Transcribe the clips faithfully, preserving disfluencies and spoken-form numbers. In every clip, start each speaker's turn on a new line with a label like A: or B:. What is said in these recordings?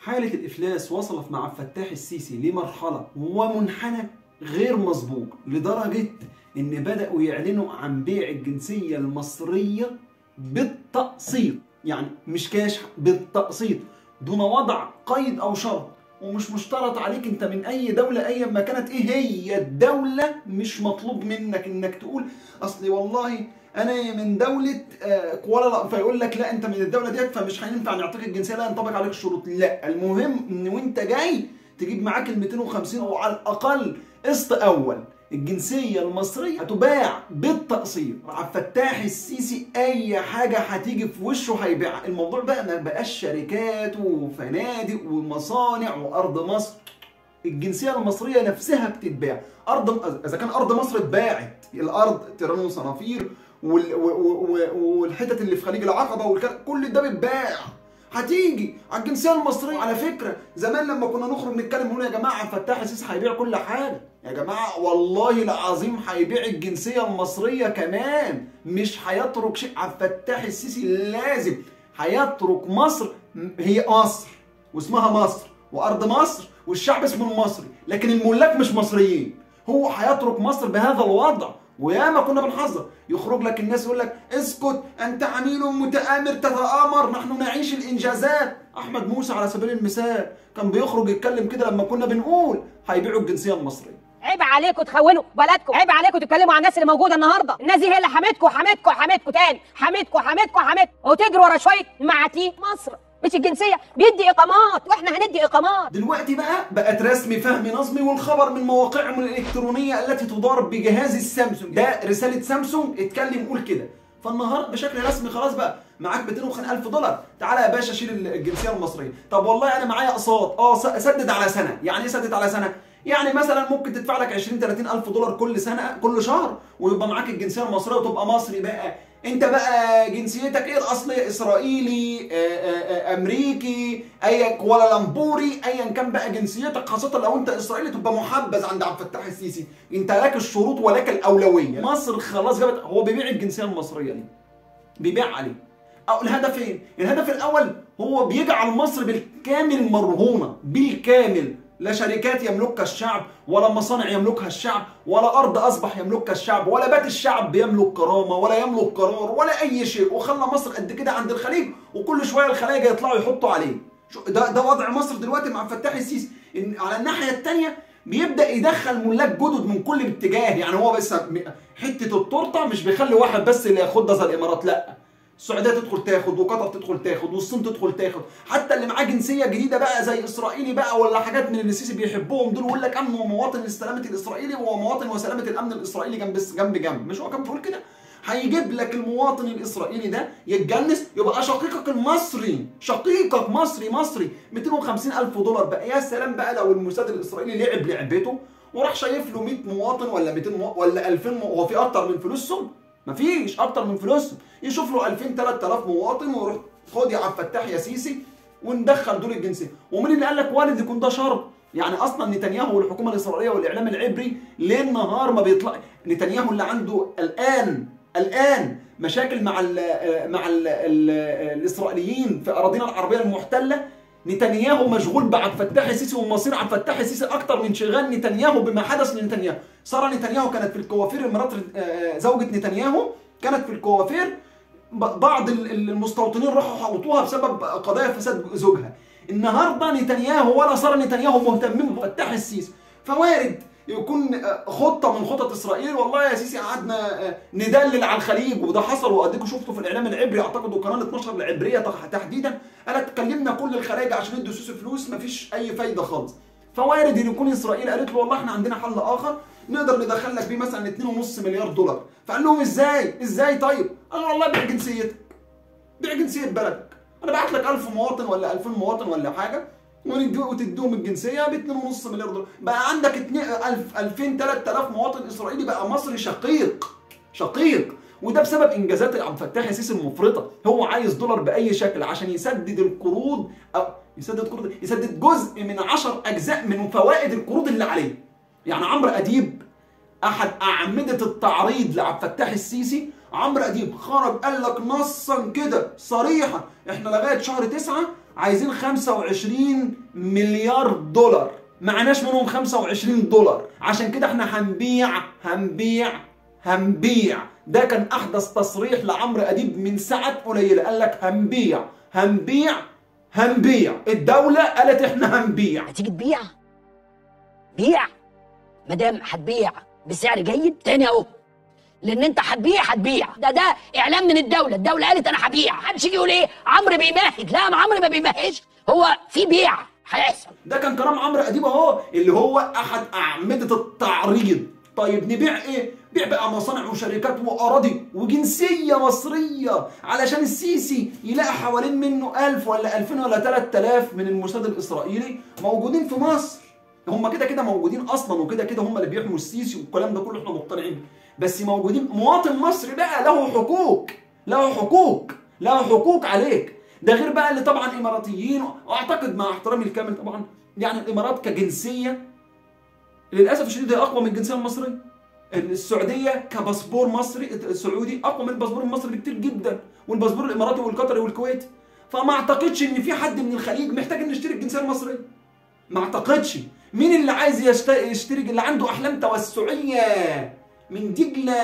A: حالة الإفلاس وصلت مع الفتاح السيسي لمرحلة ومنحنى غير مسبوق، لدرجة إن بدأوا يعلنوا عن بيع الجنسية المصرية بالتقسيط، يعني مش كاش، بالتقسيط دون وضع قيد أو شرط، ومش مشترط عليك أنت من أي دولة أيا ما كانت إيه هي الدولة. مش مطلوب منك إنك تقول أصلي والله أنا من دولة كوالا، فيقول لك لا أنت من الدولة ديت فمش هينفع نعطيك الجنسية، لا ينطبق عليك الشروط. لا، المهم إن وأنت جاي تجيب معاك ال مئتين وخمسين أو على الأقل قسط أول. الجنسية المصرية هتباع بالتقسيط. عبد الفتاح السيسي أي حاجة هتيجي في وشه هيبيعها. الموضوع بقى ما بقاش شركات وفنادق ومصانع وأرض مصر. الجنسية المصرية نفسها بتتباع. أرض إذا كان أرض مصر اتباعت، الأرض تيران وصنافير والحتت اللي في خليج العقبة كل ده بيتباع. هتيجي على الجنسيه المصريه. على فكره زمان لما كنا نخرج نتكلم نقول يا جماعه الفتاح السيسي هيبيع كل حاجه، يا جماعه والله العظيم هيبيع الجنسيه المصريه كمان، مش هيترك شيء. عبد الفتاح السيسي لازم هيترك مصر، هي مصر واسمها مصر وارض مصر والشعب اسمه المصري، لكن الملاك مش مصريين. هو هيترك مصر بهذا الوضع. وياما كنا بنحذر، يخرج لك الناس يقول لك اسكت انت عميل متآمر تتآمر، نحن نعيش الانجازات. احمد موسى على سبيل المثال كان بيخرج يتكلم كده لما كنا بنقول هيبيعوا الجنسيه المصريه.
B: عيب عليكم تخونوا بلدكم، عيب عليكم تتكلموا عن الناس اللي موجوده النهارده. الناس دي هي اللي حمتكم حمتكم حمتكم تاني، حمتكم حمتكم حمتكم، وتجروا ورا شويه معاتيه. مصر مش الجنسيه، بيدي اقامات واحنا هندي اقامات.
A: دلوقتي بقى بقت رسمي فهمي نظمي، والخبر من مواقعهم الالكترونيه التي تدار بجهاز السامسونج. ده رساله سامسونج، اتكلم قول كده. فالنهارده بشكل رسمي خلاص بقى معاك مئتين وخمسين ألف دولار، تعالى يا باشا شيل الجنسيه المصريه. طب والله انا معايا اقساط، اه سدد على سنه. يعني ايه سدد على سنه؟ يعني مثلا ممكن تدفع لك عشرين ثلاثين ألف دولار كل سنه كل شهر، ويبقى معاك الجنسيه المصريه وتبقى مصري بقى. انت بقى جنسيتك ايه الاصليه؟ اسرائيلي، آآ آآ امريكي، اي كوالالمبوري، ايا كان بقى جنسيتك، خاصه لو انت اسرائيلي تبقى محبذ عند عبد الفتاح السيسي. انت لك الشروط ولك الاولويه. مصر خلاص جابت، هو بيبيع الجنسيه المصريه دي، بيبيع عليه. أو الهدف ايه؟ الهدف الاول هو بيجعل مصر بالكامل مرهونه، بالكامل. لا شركات يملكها الشعب، ولا مصانع يملكها الشعب، ولا أرض أصبح يملكها الشعب، ولا بيت الشعب بيملك كرامة، ولا يملك قرار، ولا أي شيء. وخلى مصر قد كده عند الخليج، وكل شوية الخلايجة يطلعوا يحطوا عليه. ده ده وضع مصر دلوقتي مع الفتاح السيسي. إن على الناحية الثانية بيبدأ يدخل ملاك جدد من كل اتجاه. يعني هو بس حتة التورتة مش بيخلي واحد بس اللي ياخدها زي الإمارات، لأ. السعوديه تدخل تاخد، وقطر تدخل تاخد، والصين تدخل تاخد، حتى اللي معاه جنسيه جديده بقى زي اسرائيلي بقى ولا حاجات من اللي السيسي بيحبهم دول، ويقول لك امن ومواطن لسلامه الاسرائيلي ومواطن وسلامه الامن الاسرائيلي جنب جنب جنب. مش هو كان بيقول كده؟ هيجيب لك المواطن الاسرائيلي ده يتجنس يبقى شقيقك المصري، شقيقك مصري مصري مئتين وخمسين ألف دولار بقى. يا سلام بقى لو الموساد الاسرائيلي لعب لعبته وراح شايف له مئة مواطن ولا مئتين مواطن ولا ألفين مواطن. هو في اكتر من فلوسهم؟ مفيش اكتر من فلوسهم. يشوف له ألفين ثلاثة آلاف مواطن ويروح خد يا عبد الفتاح يا سيسي وندخل دول الجنسيه. ومين اللي قال لك وارد يكون ده شرط؟ يعني اصلا نتنياهو والحكومه الاسرائيليه والاعلام العبري ليل نهار ما بيطلع. نتنياهو اللي عنده الان الان مشاكل مع ال مع ال ال الاسرائيليين في اراضينا العربيه المحتله. نتنياهو مشغول بعبد الفتاح السيسي ومصير عبد الفتاح السيسي اكتر من شغال نتنياهو بما حدث لنتنياهو. ساره نتنياهو كانت في الكوافير، مرات زوجة نتنياهو كانت في الكوافير، بعض المستوطنين راحوا حوطوها بسبب قضايا فساد زوجها. النهارده نتنياهو ولا ساره نتنياهو مهتمين بعبد الفتاح السيسي. فوارد يكون خطه من خطط اسرائيل. والله يا سيسي قعدنا ندلل على الخليج وده حصل، واديكم شفتوا في الاعلام العبري اعتقد وقناه اتناشر العبريه تحديدا قالت كلمنا كل الخلايجه عشان يدوا السيسي فلوس، مفيش اي فايده خالص. فوارد ان يكون اسرائيل قالت له والله احنا عندنا حل اخر نقدر ندخل لك بيه مثلا اتنين ونص مليار دولار. فقال لهم ازاي؟ ازاي طيب؟ قالوا والله بيع جنسيتك، بيع جنسيه بلدك، انا بعت لك ألف مواطن ولا ألفين مواطن ولا حاجه وتديهم الجنسيه ب اتنين ونص مليار دولار. بقى عندك ألفين ثلاثة آلاف مواطن اسرائيلي بقى مصري شقيق شقيق. وده بسبب انجازات عبد الفتاح السيسي المفرطه. هو عايز دولار باي شكل عشان يسدد القروض، او يسدد قروض يسدد جزء من عشر اجزاء من فوائد القروض اللي عليه. يعني عمرو اديب احد اعمده التعريض لعبد الفتاح السيسي، عمرو اديب خرج قال لك نصا كده صريحا احنا لغايه شهر تسعة عايزين خمسة وعشرين مليار دولار، معناش منهم خمسة وعشرين دولار، عشان كده احنا هنبيع هنبيع هنبيع. ده كان احدث تصريح لعمرو اديب من ساعات قليله، قال لك هنبيع هنبيع هنبيع. الدوله قالت احنا هنبيع.
C: هتيجي تبيع؟ بيع. ما دام هتبيع بسعر جيد تاني اهو، لان انت هتبيع هتبيع. ده ده اعلان من الدوله، الدوله قالت انا هبيع. محدش يجي يقول ايه عمرو بيمهد، لا ما عمرو ما بيمهدش، هو في بيع هيحصل.
A: ده كان كلام عمرو اديب اهو، اللي هو احد اعمده التعريض. طيب نبيع ايه؟ بيع بقى مصانع وشركات واراضي وجنسيه مصريه، علشان السيسي يلاقي حوالين منه ألف ولا ألفين ولا ثلاثة آلاف من الموساد الاسرائيلي موجودين في مصر. هم كده كده موجودين اصلا، وكده كده هم اللي بيحموا السيسي والكلام ده كله احنا مقتنعين، بس موجودين. مواطن مصري بقى له حقوق، له حقوق له حقوق عليك. ده غير بقى اللي طبعا اماراتيين، واعتقد مع احترامي الكامل طبعا يعني الامارات كجنسيه للاسف الشديد هي اقوى من الجنسيه المصريه. السعوديه كباسبور مصري السعودي اقوى من الباسبور المصري بكتير جدا، والباسبور الاماراتي والقطري والكويتي. فما اعتقدش ان في حد من الخليج محتاج انه يشتري الجنسيه المصريه، ما اعتقدش. مين اللي عايز يشتري؟ اللي عنده احلام توسعيه من دجله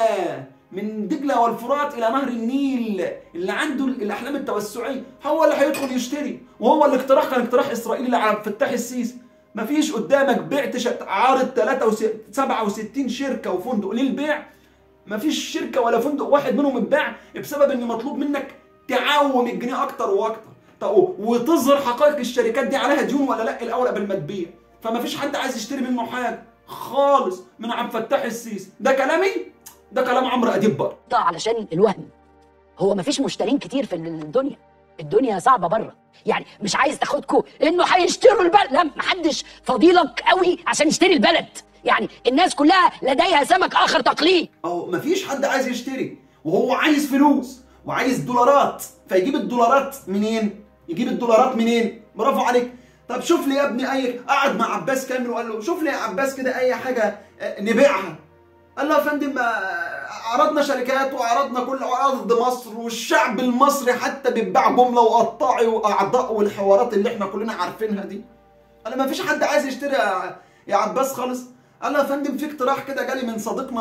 A: من دجله والفرات الى نهر النيل، اللي عنده الاحلام التوسعيه هو اللي هيدخل يشتري. وهو الاقتراح كان اقتراح اسرائيلي لعبد الفتاح السيسي. مفيش قدامك بعت عارض سبعة وستين شركه وفندق للبيع، مفيش شركه ولا فندق واحد منهم اتباع بسبب ان مطلوب منك تعوم الجنيه اكتر واكتر. طب وتظهر حقائق الشركات دي عليها ديون ولا لا الاول قبل ما تبيع. فمفيش حد عايز يشتري منه حاجه خالص من عبد الفتاح السيسي. ده كلامي؟ ده كلام عمرو اديب برضه.
C: ده علشان الوهم، هو مفيش مشترين كتير في الدنيا، الدنيا صعبه بره. يعني مش عايز تاخدكوا انه هيشتروا البلد، لا محدش فضيلك قوي عشان يشتري البلد. يعني الناس كلها لديها سمك اخر تقليد.
A: اهو مفيش حد عايز يشتري، وهو عايز فلوس وعايز دولارات، فيجيب الدولارات منين؟ يجيب الدولارات منين؟ برافو عليك. طب شوف لي يا ابني اي، قعد مع عباس كامل وقال له شوف لي يا عباس كده اي حاجه نبيعها. قال له يا فندم عرضنا شركات وعرضنا كل ارض مصر، والشعب المصري حتى بيتباع جمله وقطاعي واعضاء والحوارات اللي احنا كلنا عارفينها دي. قال ما فيش حد عايز يشتري يا عباس خالص. قال له يا فندم في اقتراح كده جالي من صديقنا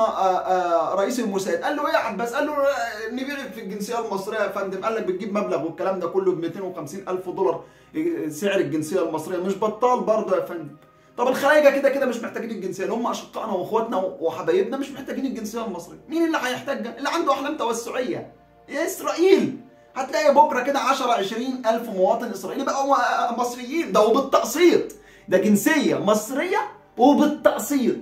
A: رئيس الموساد. قال له ايه يا عباس؟ قال له نبيع في الجنسيه المصريه يا فندم. قال لك بتجيب مبلغ والكلام ده كله ب مئتين وخمسين ألف دولار سعر الجنسيه المصريه، مش بطال برضه يا فندم. طب الخلايجه كده كده مش محتاجين الجنسيه، اللي هم اشقائنا واخواتنا وحبايبنا مش محتاجين الجنسيه المصريه. مين اللي هيحتاجها؟ اللي عنده احلام توسعيه، يا اسرائيل. هتلاقي بكره كده عشرة عشرين ألف مواطن اسرائيلي بقوا مصريين، ده وبالتقسيط، ده جنسيه مصريه وبالتقسيط.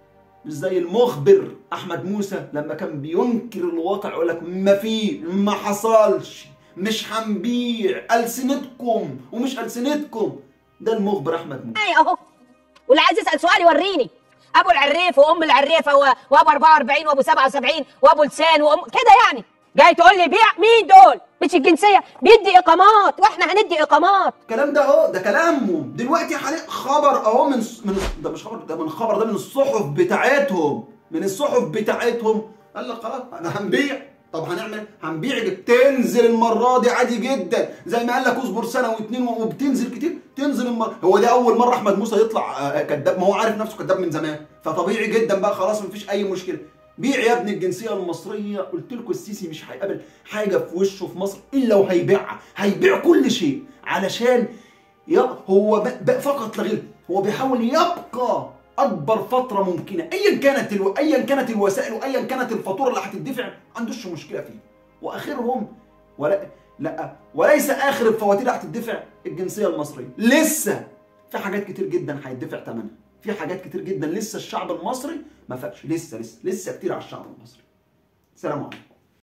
A: مش زي المخبر احمد موسى لما كان بينكر الواقع يقول لك ما في ما حصلش، مش هنبيع، السنتكم ومش السنتكم. ده المخبر احمد موسى.
B: اي اهو، واللي عايز يسال سؤال يوريني. ابو العريف وام العريفه وابو أربعة وأربعين وابو سبعة وسبعين وابو لسان وام كده يعني. جاي تقول لي بيع؟ مين دول؟ مش الجنسيه، بيدي اقامات واحنا هندي اقامات.
A: الكلام ده اهو، ده كلامهم دلوقتي حاليا. خبر اهو من من ده مش خبر، ده من خبر، ده من الصحف بتاعتهم، من الصحف بتاعتهم. قال لك خلاص انا هنبيع. طب هنعمل هنبيع، تنزل المره دي عادي جدا، زي ما قال لك اصبر سنه واثنين وبتنزل كتير، تنزل المره. هو ده اول مره احمد موسى يطلع كذاب؟ ما هو عارف نفسه كذاب من زمان، فطبيعي جدا بقى خلاص مفيش اي مشكله. بيع يا ابني الجنسيه المصريه. قلت لكم السيسي مش هيقابل حاجه في وشه في مصر الا وهيبيعها، هيبيع كل شيء علشان هو بقى فقط لا غير، هو بيحاول يبقى اكبر فتره ممكنه، ايا كانت الو... ايا كانت الوسائل وايا كانت الفاتوره اللي هتدفع، ما عندوش مشكله فيه. واخرهم ولا لا وليس اخر الفواتير اللي هتدفع الجنسيه المصريه. لسه في حاجات كتير جدا هيدفع ثمنها، في حاجات كتير جدا لسه الشعب المصري ما فاقش، لسه لسه لسه كتير على الشعب المصري. سلام عليكم.